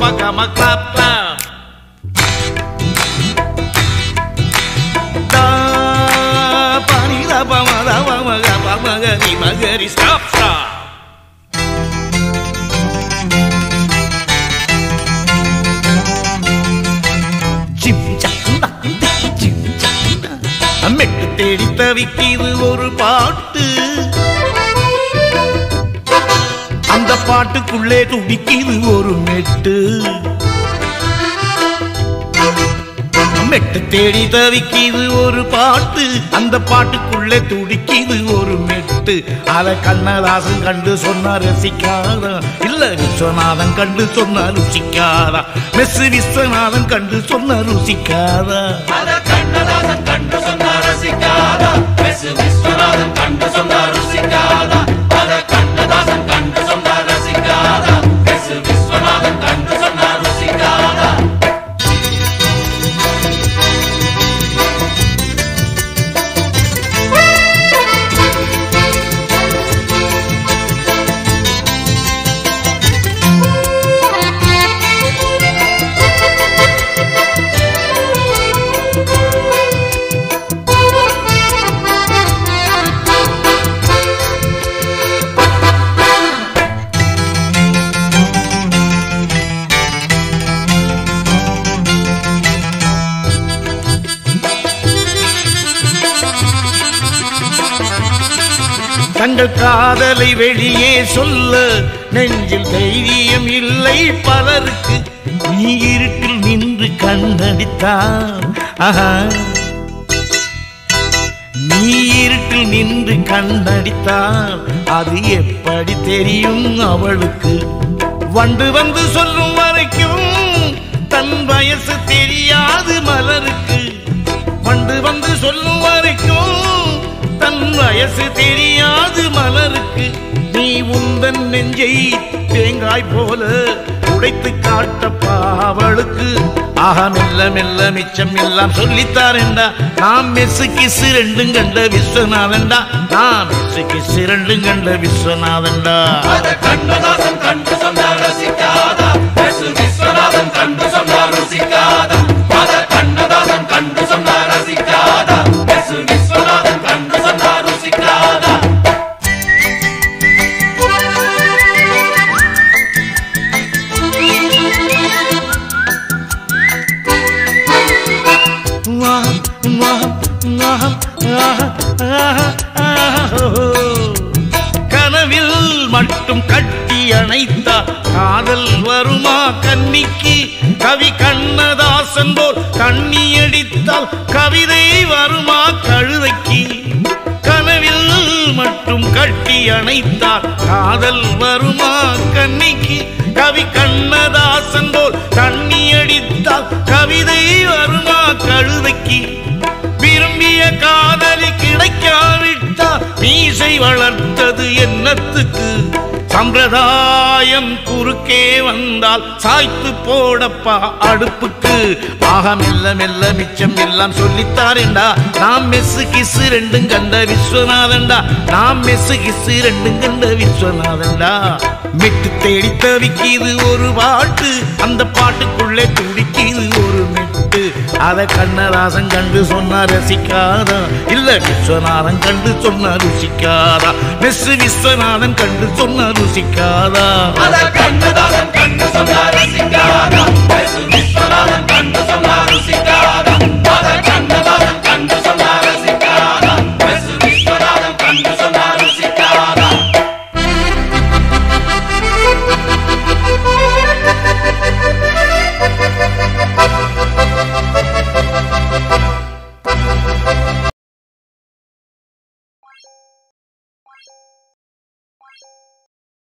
pa kama clap clap. Da pa ni da pa ma ga ri stop stop. மெட்டு தேடி தவிக்கிது ஒரு பாட்டு, அந்த பாட்டுக்குள்ளே துடிக்கிது ஒரு மெட்டு. மெட்டு தேடி தவிக்கிது ஒரு பாட்டு, அந்த பாட்டுக்குள்ளே துடிக்கிது ஒரு மெட்டு. அத கண்ணதாசன் கண்டு சொன்னா ரசிக்காதா, இல்ல விஸ்வநாதன் கண்டு சொன்னா ருசிக்காதா? மெஸ் விஸ்வநாதன் கண்டு சொன்னா ருசிக்காதா? அத கண்ணதாசன் கண்டு சொன்னா ரசிக்காதா, மெஸ் விஸ்வநாதன் கண்டு சொன்னா ருசிக்காதா? அத கண்ணதாசன் கண்டு சொன்னா ரசிக்காதா, மெஸ் விஸ்வநாதன் கண்டு சொன்னா ருசிக்காதா? தங்கள் காதலை வெளியே சொல்ல நெஞ்சில் தைரியம் இல்லை பலருக்கு. நீ இருட்டில் நின்று கண்ணடித்தான், நீ இருட்டில் நின்று கண்ணடித்தான், அது எப்படி தெரியும் அவளுக்கு? வண்டு வந்து சொல்லும் வரைக்கும் தன் வயசு தெரியாது மலருக்கு. வண்டு வந்து சொல்லும் வரைக்கும் தன் வயசு தெரியாது மலருக்கு. நீ உந்தன் நெஞ்சை தேங்காய் போல உடைத்து காட்டப்பா அவளுக்கு. ஆஹா மெல்ல மெல்ல மிச்சம் எல்லாம் சொல்லித்தாரேண்டா. நாம் மெஸ்ஸு கிசு ரெண்டும் கண்ட விஸ்வநாதன்டா, நாம் மெஸ்ஸு கிசு ரெண்டும் கண்ட விஸ்வநாதன்டா. அத கண்ணதாசன் கண்டு சொன்னா ரசிக்காதா, மெஸ் விஸ்வநாதன் கண்டு சொன்னா ருசிக்காதா? அத கண்ணதாசன் கண்டு சொன்னா ரசிக்காதா, மெஸ் விஸ்வநாதன் கண்டு சொன்னா ருசிக்காதா? கனவில் மட்டும் கட்டி அணைத்தா காதல் வருமா கன்னிக்கு? கவி கண்ணதாசன் போல் கண்ணி அடித்தால் கவிதை வருமா கழுதைக்கு? கனவில் மட்டும் கட்டி அணைத்தால் காதல் வருமா கன்னிக்கு? கவி கண்ணதாசன் போல் கண்ணி அடித்தால் கவிதை வருமா கழுதைக்கு? விரும்பிய காதலி கிடைக்காவிட்டா மீசை வளர்த்தது என்னத்துக்கு? சம்பிரதாயம் குறுக்கே வந்தால் சாய்த்து போடப்பா அடுப்புக்கு. ஆக மெல்ல மெல்ல மிச்சம் எல்லாம் சொல்லித்தாரேண்டா. நாம் மெஸ்ஸு கிசு ரெண்டும் கண்ட விஸ்வநாதன்டா, நாம் மெஸ்ஸு கிசு ரெண்டும் கண்ட விஸ்வநாதன்டா. மெட்டு தேடி தவிக்கிது ஒரு பாட்டு, அந்த பாட்டுக்குள்ளே துடிக்கிது ஒரு மெட்டு. அத கண்ணதாசன் கண்டு சொன்னா ரசிக்காதா, இல்ல விஸ்வநாதன் கண்டு சொன்னா ருசிக்காதா? மெஸ் விஸ்வநாதன் கண்டு சொன்னா ருசிக்காதா? அத கண்ணதாசன் கண்டு சொன்னா